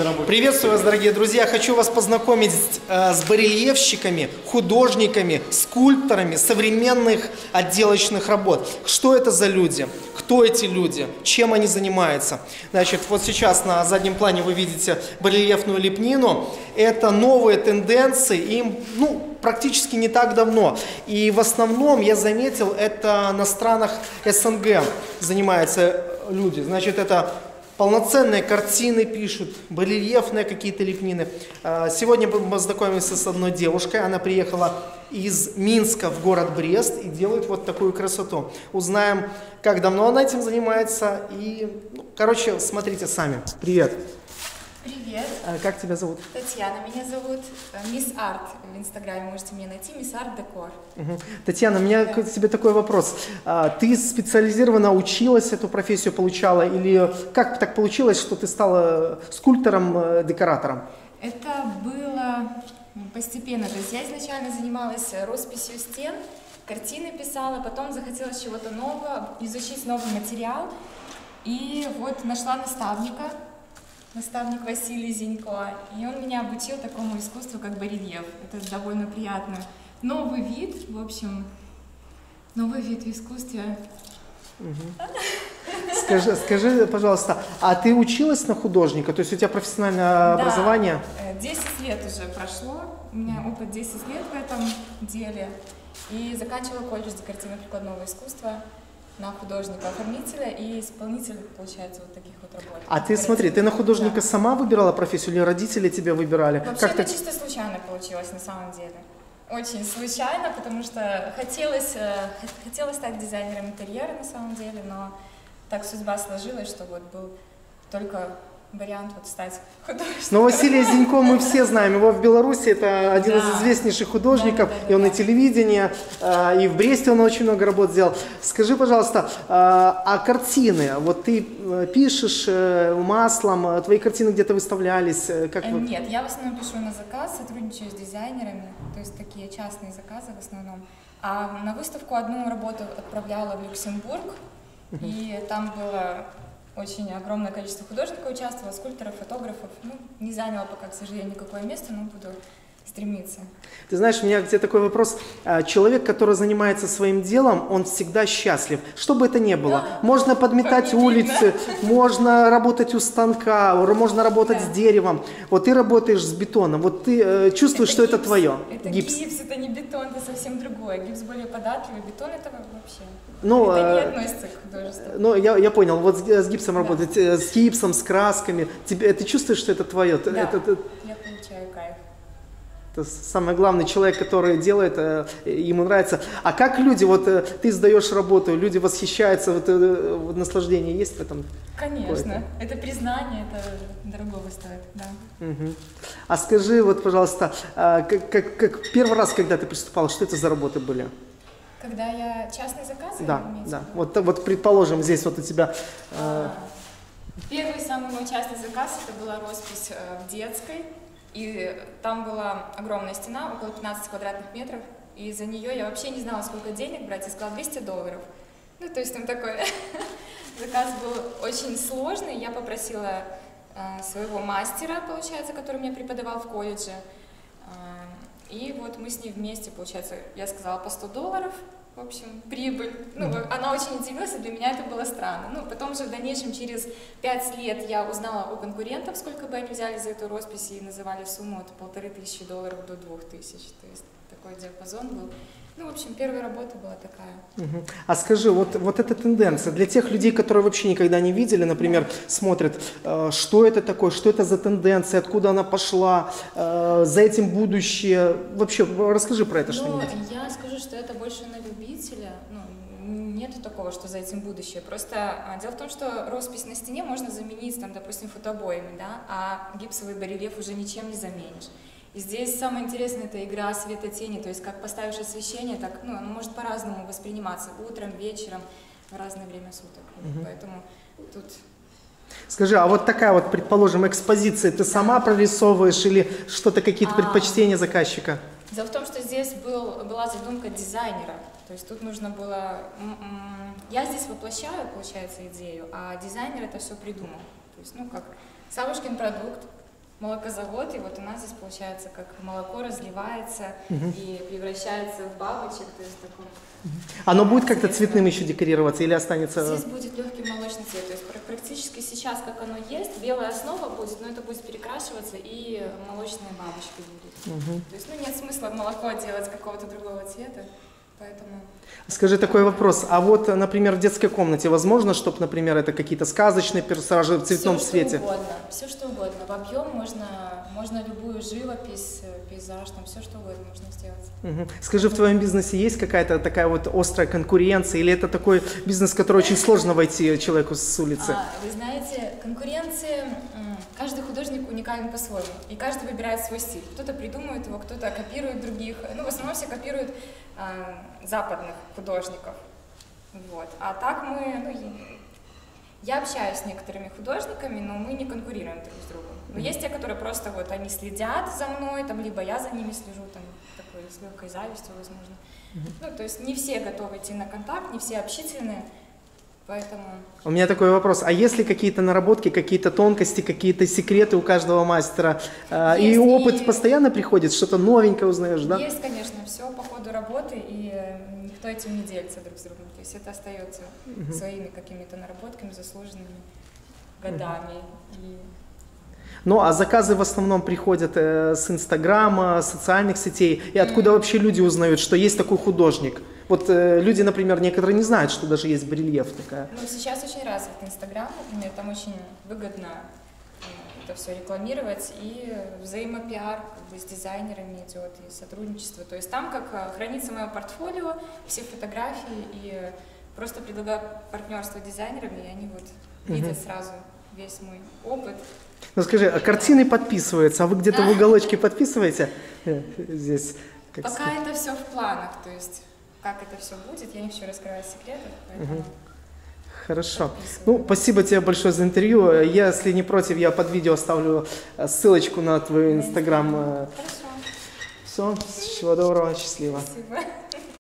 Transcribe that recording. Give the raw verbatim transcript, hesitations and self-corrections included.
на работе. Приветствую вас, дорогие друзья. Хочу вас познакомить э, с барельефщиками, художниками, скульпторами современных отделочных работ. Что это за люди? Кто эти люди? Чем они занимаются? Значит, вот сейчас на заднем плане вы видите барельефную лепнину. Это новые тенденции, им, ну, практически не так давно. И в основном, я заметил, это на странах СНГ занимаются люди. Значит, это полноценные картины пишут, барельефные какие-то лепнины. Сегодня мы познакомимся с одной девушкой. Она приехала из Минска в город Брест и делает вот такую красоту. Узнаем, как давно она этим занимается. И, ну, короче, смотрите сами. Привет. Привет. Как тебя зовут? Татьяна меня зовут. Мисс Арт в Инстаграме можете меня найти. Мисс Арт Декор. Угу. Татьяна, у меня к тебе такой вопрос. Ты специализированно училась, эту профессию получала? Или как так получилось, что ты стала скульптором, декоратором? Это было постепенно. То есть я изначально занималась росписью стен, картины писала, потом захотелось чего-то нового, изучить новый материал. И вот нашла наставника. Наставник Василий Зинько, и он меня обучил такому искусству, как барельеф. Это довольно приятно. Новый вид, в общем, новый вид в искусстве. Угу. Скажи, скажи, пожалуйста, а ты училась на художника? То есть у тебя профессиональное да, образование? десять лет уже прошло, у меня опыт десять лет в этом деле. И заканчивала колледж декоративно-прикладного искусства на художника-оформителя и исполнителя, получается, вот таких вот работ. А ты смотри, ты на художника да. сама выбирала профессию или родители тебя выбирали? Вообще как это ты... чисто случайно получилось на самом деле. Очень случайно, потому что хотелось, хотелось стать дизайнером интерьера на самом деле, но так судьба сложилась, что вот был только вариант вот стать художником. Но Василия Зинько мы все знаем, его в Беларуси, это один да. из известнейших художников, да, да, да, и он да. и телевидение, и в Бресте он очень много работ сделал. Скажи, пожалуйста, а картины, вот ты пишешь маслом, твои картины где-то выставлялись? Как Нет, вот? Я в основном пишу на заказ, сотрудничаю с дизайнерами, то есть такие частные заказы в основном. А на выставку одну работу отправляла в Люксембург, uh-huh. и там было... Очень огромное количество художников участвовало, скульпторов, фотографов. Ну, не заняло пока, к сожалению, никакое место, но буду стремиться. Ты знаешь, у меня к тебе такой вопрос. Человек, который занимается своим делом, он всегда счастлив. Что бы это ни было. Да. Можно подметать улицы, можно работать у станка, можно работать да. с деревом. Вот ты работаешь с бетоном, вот ты э, чувствуешь, это что гипс. Это твое. Это гипс. гипс, это не бетон, это совсем другое. Гипс более податливый, бетон это вообще... Ну, это не относится к художеству. Ну, я, я понял, вот с, с гипсом да. работать, с гипсом, с красками. Тебе, ты чувствуешь, что это твое? Да, это, это, я получаю кайф. Это самый главный человек, который делает, ему нравится. А как люди, вот ты сдаешь работу, люди восхищаются, вот, вот наслаждение есть в этом? Конечно, это признание, это дорогого стоит, да. Угу. А скажи, вот, пожалуйста, как, как, как первый раз, когда ты приступала, что это за работы были? Когда я частные заказы? Да, да. Вот, вот предположим, здесь вот у тебя... А, первый самый мой частный заказ, это была роспись в детской. И там была огромная стена, около пятнадцати квадратных метров. И за нее я вообще не знала, сколько денег брать. Я сказала двести долларов. Ну, то есть там такой заказ был очень сложный. Я попросила своего мастера, получается, который меня преподавал в колледже. И вот мы с ней вместе, получается, я сказала по сто долларов, в общем, прибыль. Ну, mm-hmm. она очень удивилась, и для меня это было странно. Ну, потом же в дальнейшем, через пять лет я узнала у конкурентов, сколько бы они взяли за эту роспись, и называли сумму от полторы тысячи долларов до двух тысяч. То есть такой диапазон был. Ну, в общем, первая работа была такая. Угу. А скажи, вот, вот эта тенденция, для тех людей, которые вообще никогда не видели, например, да. смотрят, э, что это такое, что это за тенденция, откуда она пошла, э, за этим будущее. Вообще, расскажи про это ну, что-нибудь. Я скажу, что это больше на любителя. Ну, нет такого, что за этим будущее. Просто а, дело в том, что роспись на стене можно заменить, там, допустим, фотобоями, да, а гипсовый барельеф уже ничем не заменишь. И здесь самое интересное — это игра света-тени, то есть как поставишь освещение, так, ну, оно может по-разному восприниматься, утром, вечером, в разное время суток. Угу. Поэтому тут... Скажи, а вот такая вот, предположим, экспозиция, ты да. сама прорисовываешь или что-то, какие-то а, предпочтения заказчика? Дело в том, что здесь был, была задумка дизайнера, то есть тут нужно было... Я здесь воплощаю, получается, идею, а дизайнер это все придумал. То есть, ну, как Савушкин продукт, молокозавод, и вот у нас здесь получается, как молоко разливается и превращается в бабочек, то есть таком. Оно будет как-то цветным еще декорироваться или останется? Здесь будет легкий молочный цвет, то есть практически сейчас, как оно есть, белая основа будет, но это будет перекрашиваться, и молочные бабочки будут. Угу. То есть, ну, нет смысла молоко делать какого-то другого цвета, поэтому... Скажи такой вопрос, а вот, например, в детской комнате возможно, чтобы, например, это какие-то сказочные персонажи в цветном все, цвете? Что угодно, все что угодно. В объем можно, можно любую живопись, пейзаж, там все что угодно можно сделать. Угу. Скажи, в твоем бизнесе есть какая-то такая вот острая конкуренция, или это такой бизнес, в который очень сложно войти человеку с улицы? А, вы знаете, конкуренция, каждый художник уникален по-своему, и каждый выбирает свой стиль. Кто-то придумывает его, кто-то копирует других, ну, в основном все копируют э, западных художников. Вот. А так мы, ну, я общаюсь с некоторыми художниками, но мы не конкурируем друг с другом. Но есть те, которые просто вот они следят за мной, там, либо я за ними слежу, там, такой, с легкой завистью, возможно. Ну, то есть не все готовы идти на контакт, не все общительные, поэтому... У меня такой вопрос, а есть ли какие-то наработки, какие-то тонкости, какие-то секреты у каждого мастера? Есть, и опыт и... постоянно приходит, что-то новенькое узнаешь, да? Есть, конечно, все по ходу работы, и никто этим не делится друг с другом. То есть это остается угу. своими какими-то наработками, заслуженными годами. Угу. И... Ну, а заказы в основном приходят э, с Инстаграма, социальных сетей. И откуда mm-hmm. вообще люди узнают, что есть такой художник? Вот э, люди, например, некоторые не знают, что даже есть барельеф такая. Ну, сейчас очень развит Инстаграм, например, там очень выгодно это все рекламировать, и взаимопиар как бы, с дизайнерами идет, и сотрудничество. То есть там как хранится мое портфолио, все фотографии, и просто предлагаю партнерство дизайнерами, и они вот mm-hmm. видят сразу весь мой опыт. Ну скажи, а картины подписываются, а вы где-то а? в уголочке подписываете? Здесь. Пока сказать. Это все в планах, то есть как это все будет, я не все раскрываю секреты, поэтому... Угу. Хорошо. Ну, спасибо тебе большое за интервью. Если не против, я под видео оставлю ссылочку на твой инстаграм. Хорошо. Все, всего доброго, счастливо. Спасибо.